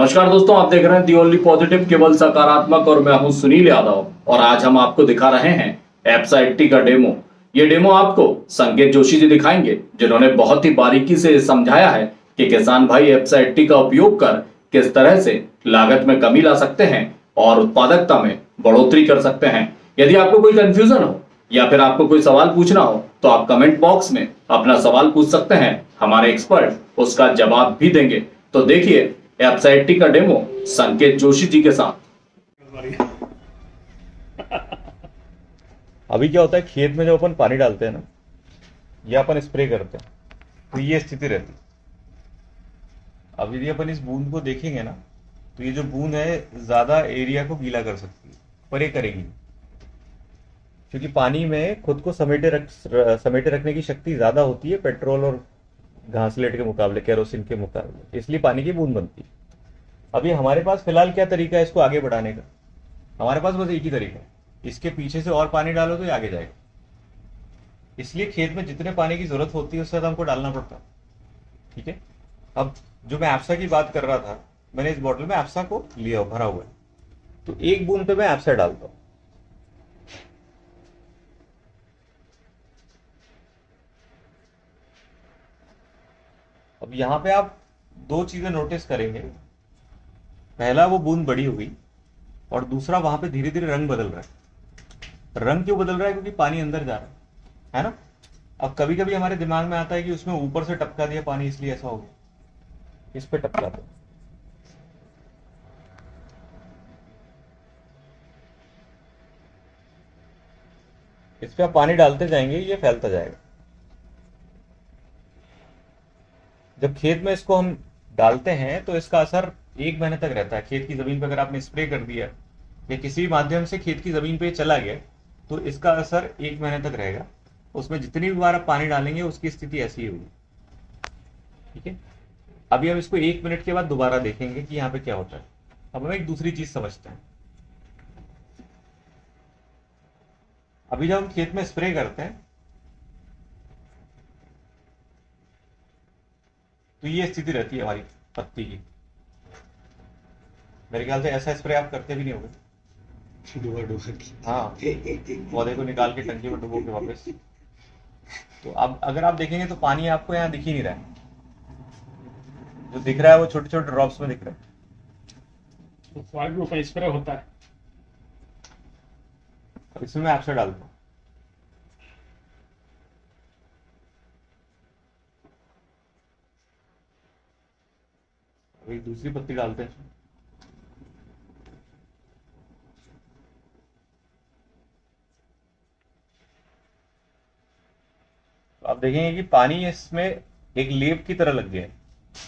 नमस्कार दोस्तों, आप देख रहे हैं दी ओनली पॉजिटिव केवल सकारात्मक और मैं हूं सुनील यादव। और आज हम आपको दिखा रहे हैं एप्सा 80 का डेमो। ये डेमो आपको संकेत जोशी जी दिखाएंगे, जिन्होंने बहुत ही बारीकी से समझाया है कि किसान भाई एप्सा 80 का उपयोग कर किस तरह से लागत में कमी ला सकते हैं और उत्पादकता में बढ़ोतरी कर सकते हैं। यदि आपको कोई कंफ्यूजन हो या फिर आपको कोई सवाल पूछना हो तो आप कमेंट बॉक्स में अपना सवाल पूछ सकते हैं। हमारे एक्सपर्ट उसका जवाब भी देंगे। तो देखिए एप्सा 80 का डेमो संकेत जोशी जी के साथ। अभी क्या होता है, खेत में जब अपन पानी डालते हैं ना या अपन स्प्रे करते हैं तो ये स्थिति रहती है। अब यदि अपन इस बूंद को देखेंगे ना तो ये जो बूंद है ज्यादा एरिया को गीला कर सकती है, पर ये करेगी नहीं, क्योंकि पानी में खुद को समेटे रखने की शक्ति ज्यादा होती है पेट्रोल और घासलेट के मुकाबले, केरोसिन के मुकाबले, इसलिए पानी की बूंद बनती है। अभी हमारे पास फिलहाल क्या तरीका है इसको आगे बढ़ाने का? हमारे पास बस एक ही तरीका है, इसके पीछे से और पानी डालो तो ये आगे जाएगा। इसलिए खेत में जितने पानी की जरूरत होती है उससे ज्यादा हमको डालना पड़ता है। ठीक है, अब जो मैं एप्सा की बात कर रहा था, मैंने इस बॉटल में एप्सा को लिया भरा हुआ है, तो एक बूंद पे मैं एप्सा डालता हूं। अब यहां पे आप दो चीजें नोटिस करेंगे। पहला, वो बूंद बड़ी हुई, और दूसरा वहां पे धीरे धीरे रंग बदल रहा है। रंग क्यों बदल रहा है? क्योंकि पानी अंदर जा रहा है ना। अब कभी कभी हमारे दिमाग में आता है कि उसमें ऊपर से टपका दिया पानी इसलिए ऐसा हो गया। इस पे टपका दो, इस पे आप पानी डालते जाएंगे, ये फैलता जाएगा। जब खेत में इसको हम डालते हैं तो इसका असर 1 महीने तक रहता है। खेत की जमीन पर अगर आपने स्प्रे कर दिया या किसी भी माध्यम से खेत की जमीन पे चला गया तो इसका असर 1 महीने तक रहेगा। उसमें जितनी भी बार आप पानी डालेंगे उसकी स्थिति ऐसी ही होगी। ठीक है, अभी हम इसको 1 मिनट के बाद दोबारा देखेंगे कि यहाँ पे क्या होता है। अब हम एक दूसरी चीज समझते हैं। अभी जब हम खेत में स्प्रे करते हैं तो ये स्थिति रहती है हमारी पत्ती की। मेरे ख्याल से ऐसा स्प्रे आप करते भी नहीं होंगे। हाँ, पौधे को निकाल के टंकी में डुबो के वापस। तो अब अगर आप देखेंगे तो पानी आपको यहाँ दिख ही नहीं रहा है। जो दिख रहा है वो छोटे छोटे ड्रॉप्स में दिख रहा है। तो सॉइल ग्रुप में स्प्रे होता है। अब इसमें मैं एप्सा डालता हूँ। अभी दूसरी पत्ती डालते हैं। तो आप देखेंगे कि पानी इसमें एक लेप की तरह लग गया है।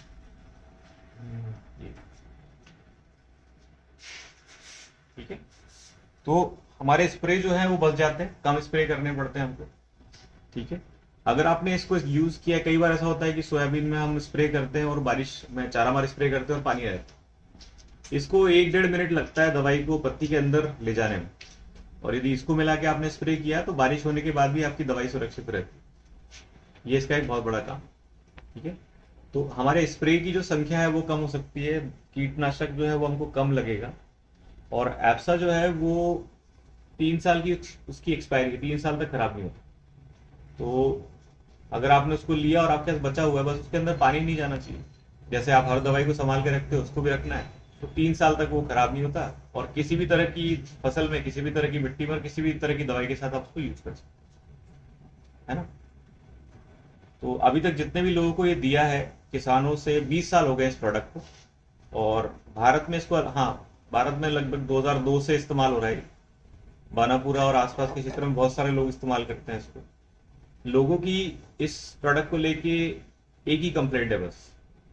ठीक है, तो हमारे स्प्रे जो है वो बच जाते हैं, कम स्प्रे करने पड़ते हैं हमको। ठीक है, अगर आपने इसको यूज किया, कई बार ऐसा होता है कि सोयाबीन में हम स्प्रे करते हैं और बारिश में चारा मार स्प्रे करते हैं और पानी रहता है। इसको 1-1.5 मिनट लगता है दवाई को पत्ती के अंदर ले जाने में, और यदि इसको मिला के आपने स्प्रे किया तो बारिश होने के बाद भी आपकी दवाई सुरक्षित रहती है। ये इसका एक बहुत बड़ा काम। ठीक है, तो हमारे स्प्रे की जो संख्या है वो कम हो सकती है, कीटनाशक जो है वो हमको कम लगेगा, और एप्सा जो है वो 3 साल की उसकी एक्सपायरी, 3 साल तक खराब नहीं होता। तो अगर आपने उसको लिया और आपके पास बचा हुआ है, बस उसके अंदर पानी नहीं जाना चाहिए। जैसे आप हर दवाई को संभाल के रखते हो, उसको भी रखना है, तो 3 साल तक वो खराब नहीं होता। और किसी भी तरह की फसल में, किसी भी तरह की मिट्टी में, किसी भी तरह की दवाई के साथ आप उसको यूज कर सकते, है ना। तो अभी तक जितने भी लोगों को ये दिया है, किसानों से 20 साल हो गए इस प्रोडक्ट को, और भारत में इसको, हाँ, भारत में लगभग 2002 से इस्तेमाल हो रहा है। बानापुरा और आसपास के क्षेत्र में बहुत सारे लोग इस्तेमाल करते हैं इसको। लोगों की इस प्रोडक्ट को लेके एक ही कंप्लेंट है बस,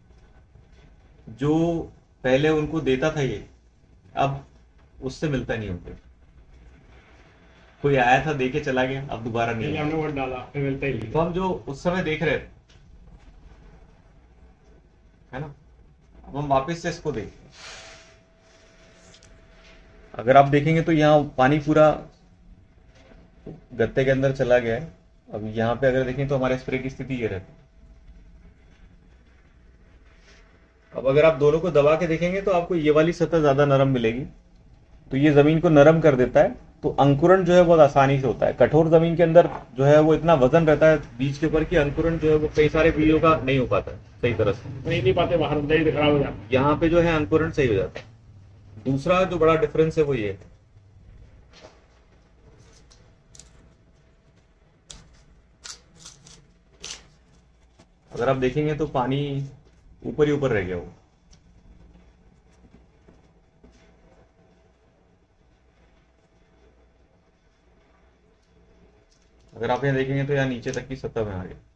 जो पहले उनको देता था ये, अब उससे मिलता नहीं उनको। कोई आया था, दे के चला गया, अब दोबारा नहीं हमने वोट डाला, फिर मिलता ही नहीं। तो हम जो उस समय देख रहे थे, है ना, अब हम वापस से इसको देख। अगर आप देखेंगे तो यहाँ पानी पूरा गत्ते के अंदर चला गया है। अब यहाँ पे अगर देखें तो हमारे स्प्रे की स्थिति ये रहती है। अब अगर आप दोनों को दबा के देखेंगे तो आपको ये वाली सतह ज्यादा नरम मिलेगी, तो ये जमीन को नरम कर देता है, तो अंकुरण जो है बहुत आसानी से होता है। कठोर जमीन के अंदर जो है वो इतना वजन रहता है बीज के ऊपर कि अंकुरण जो है वो कई सारे बीजों का नहीं हो पाता है सही तरह से, नहीं पाते, बाहर दही खराब हो जाता यहाँ पे जो है अंकुरण सही हो जाता है। दूसरा जो बड़ा डिफरेंस है वो ये है, अगर आप देखेंगे तो पानी ऊपर ही ऊपर रह गया वो, अगर आप यहाँ देखेंगे तो यहाँ नीचे तक की सतह में आ गया,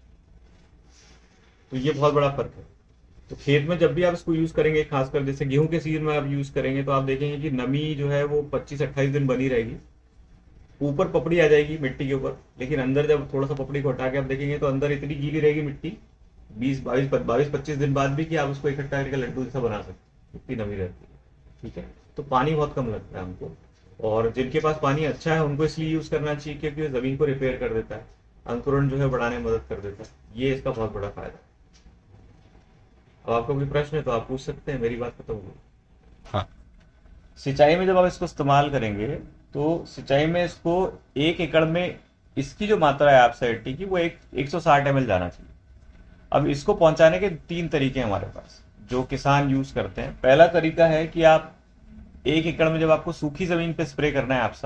तो ये बहुत बड़ा फर्क है। तो खेत में जब भी आप इसको यूज करेंगे, खासकर जैसे गेहूं के सीजन में आप यूज करेंगे, तो आप देखेंगे कि नमी जो है वो 25-28 दिन बनी रहेगी, ऊपर पपड़ी आ जाएगी मिट्टी के ऊपर, लेकिन अंदर जब थोड़ा सा पपड़ी को हटा के आप देखेंगे तो अंदर इतनी गीली रहेगी मिट्टी 22-25 दिन बाद भी कि आप उसको इकट्ठा करके लड्डू जैसा बना सकते, इतनी नमी रहती है। ठीक है, तो पानी बहुत कम लगता है हमको, और जिनके पास पानी अच्छा है उनको इसलिए यूज करना चाहिए क्योंकि जमीन को रिपेयर कर देता है, अंकुरण जो है बढ़ाने में मदद कर देता है, ये इसका बहुत बड़ा फायदा है। अब आपका कोई प्रश्न है तो आप पूछ सकते हैं, मेरी बात खत्म हो गई। हाँ। सिंचाई में जब आप इसको इस्तेमाल करेंगे तो सिंचाई में इसको 1 एकड़ में इसकी जो मात्रा है एब्साइटी की वो 160 ml जाना चाहिए। अब इसको पहुंचाने के 3 तरीके हैं हमारे पास जो किसान यूज करते हैं। पहला तरीका है कि आप 1 एकड़ में जब आपको सूखी जमीन पे स्प्रे करना है आपसा,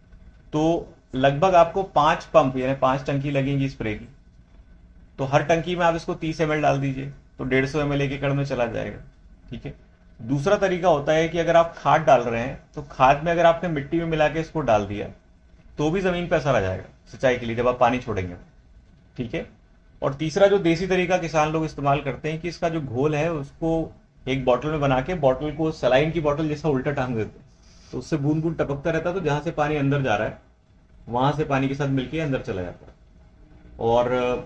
तो लगभग आपको 5 पंप यानी 5 टंकी लगेंगी स्प्रे की, तो हर टंकी में आप इसको 30 ml डाल दीजिए, तो 150 ml 1 एकड़ में चला जाएगा। ठीक है। दूसरा तरीका होता है कि अगर आप खाद डाल रहे हैं तो खाद में अगर आपने मिट्टी में मिला के इसको डाल दिया तो भी जमीन पे असर आ जाएगा सिंचाई के लिए जब आप पानी छोड़ेंगे। ठीक है। और तीसरा जो देसी तरीका किसान लोग इस्तेमाल करते हैं कि इसका जो घोल है उसको एक बॉटल में बना के बॉटल को सलाइन की बॉटल जैसा उल्टा टांग देते हैं, तो उससे बूंद बूंद टपकता रहता है, तो जहां से पानी अंदर जा रहा है वहां से पानी के साथ मिलकर अंदर चला जाता है। और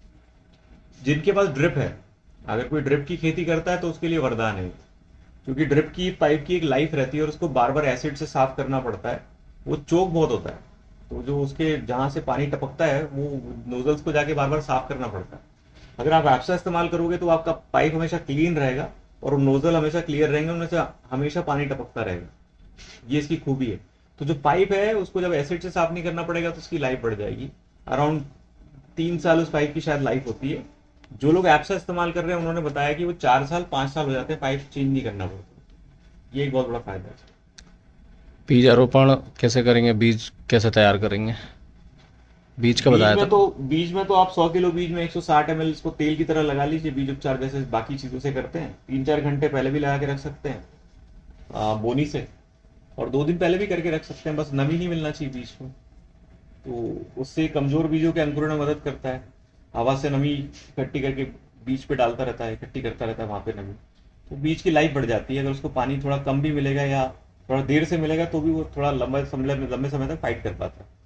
जिनके पास ड्रिप है, अगर कोई ड्रिप की खेती करता है तो उसके लिए वरदान है, क्योंकि ड्रिप की पाइप की एक लाइफ रहती है और उसको बार बार एसिड से साफ करना पड़ता है, वो चोक बहुत होता है, तो जो उसके जहां से पानी टपकता है वो नोजल्स को जाके बार बार साफ करना पड़ता है। अगर आप एप्सा इस्तेमाल करोगे तो आपका पाइप हमेशा क्लीन रहेगा और नोजल हमेशा क्लियर रहेंगे, उनमें से हमेशा पानी टपकता रहेगा, ये इसकी खूबी है। तो जो पाइप है उसको जब एसिड से साफ नहीं करना पड़ेगा तो उसकी लाइफ बढ़ जाएगी, अराउंड 3 साल उस पाइप की शायद लाइफ होती है। जो लोग एप्सा इस्तेमाल कर रहे हैं उन्होंने बताया कि वो 4 साल 5 साल हो जाते हैं, पाइप चेंज नहीं करना पड़ता। ये एक बहुत बड़ा फायदा है। बीज आरोपण कैसे करेंगे, बीज कैसे तैयार करेंगे, बीज का बताया था? बीज में तो आप 100 किलो बीज में 160 ml इसको तेल की तरह लगा लीजिए, बीज उपचार जैसे बाकी चीजों से करते हैं। 3-4 घंटे पहले भी लगा के रख सकते हैं बोनी से, और 2 दिन पहले भी करके रख सकते हैं, बस नमी नहीं मिलना चाहिए बीज को, तो उससे कमजोर बीजों के अंकुरण में मदद करता है। हवा से नमी इकट्ठी करके बीज पे डालता रहता है, इकट्ठी करता रहता है वहां पे नमी, तो बीज की लाइफ बढ़ जाती है। अगर उसको पानी थोड़ा कम भी मिलेगा या थोड़ा देर से मिलेगा तो भी वो थोड़ा लंबे समय तक फाइट कर पाता है।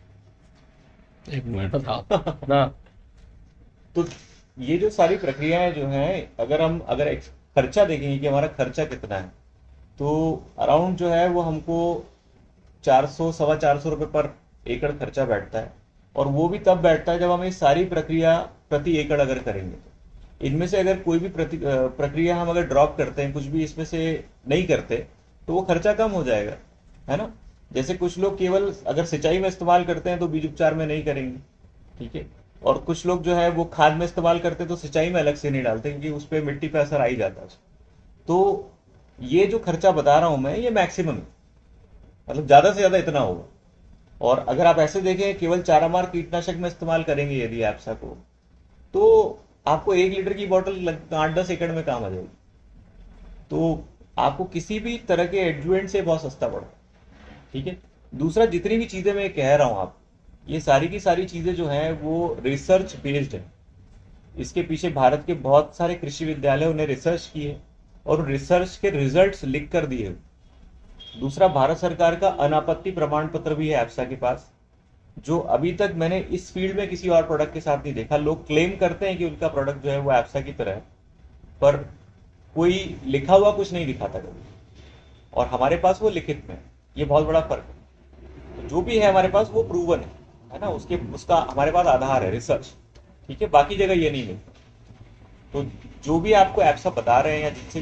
1 मिनट था ना। तो ये जो सारी प्रक्रियाएं जो हैं, अगर खर्चा देखेंगे कि हमारा खर्चा कितना है, तो अराउंड जो है वो हमको 400-425 रुपए पर एकड़ खर्चा बैठता है, और वो भी तब बैठता है जब हम ये सारी प्रक्रिया प्रति एकड़ अगर करेंगे। इनमें से अगर कोई भी प्रक्रिया हम अगर ड्रॉप करते हैं, कुछ भी इसमें से नहीं करते, तो वो खर्चा कम हो जाएगा, है ना। जैसे कुछ लोग केवल अगर सिंचाई में इस्तेमाल करते हैं तो बीज उपचार में नहीं करेंगे, ठीक है, और कुछ लोग जो है वो खाद में इस्तेमाल करते हैं तो सिंचाई में अलग से नहीं डालते क्योंकि उस पर मिट्टी पे असर आ ही जाता है। तो ये जो खर्चा बता रहा हूं मैं, ये मैक्सिमम है, मतलब ज्यादा से ज्यादा इतना होगा। और अगर आप ऐसे देखें केवल चारामार कीटनाशक में इस्तेमाल करेंगे यदि एप्सा को, तो आपको 1 लीटर की बोतल 8-10 एकड़ में काम आ जाएगी, तो आपको किसी भी तरह के एडजुएंट से बहुत सस्ता पड़ता है। ठीक है। दूसरा, जितनी भी चीजें मैं कह रहा हूं आप, ये सारी की सारी चीजें जो हैं वो रिसर्च बेस्ड है। इसके पीछे भारत के बहुत सारे कृषि विद्यालय उन्हें रिसर्च किए और रिसर्च के रिजल्ट्स लिख कर दिए। दूसरा, भारत सरकार का अनापत्ति प्रमाण पत्र भी है एप्सा के पास, जो अभी तक मैंने इस फील्ड में किसी और प्रोडक्ट के साथ नहीं देखा। लोग क्लेम करते हैं कि उनका प्रोडक्ट जो है वो एप्सा की तरह है, पर कोई लिखा हुआ कुछ नहीं दिखाता कभी, और हमारे पास वो लिखित में, ये बहुत बड़ा फर्क है। तो जो भी है हमारे पास वो प्रूवन है ना, उसका हमारे पास आधार है रिसर्च, ठीक है, बाकी जगह ये नहीं मिलता। तो जो भी आपको एप्सा बता रहे हैं या जिनसे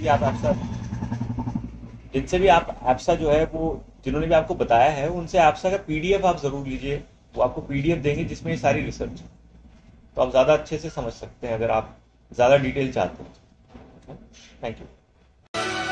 भी आप एप्सा जो है वो जिन्होंने भी आपको बताया है उनसे एप्सा का पीडीएफ आप जरूर लीजिए। वो आपको पीडीएफ देंगे जिसमें ये सारी रिसर्च है, तो आप ज़्यादा अच्छे से समझ सकते हैं अगर आप ज़्यादा डिटेल चाहते हैं। Thank you.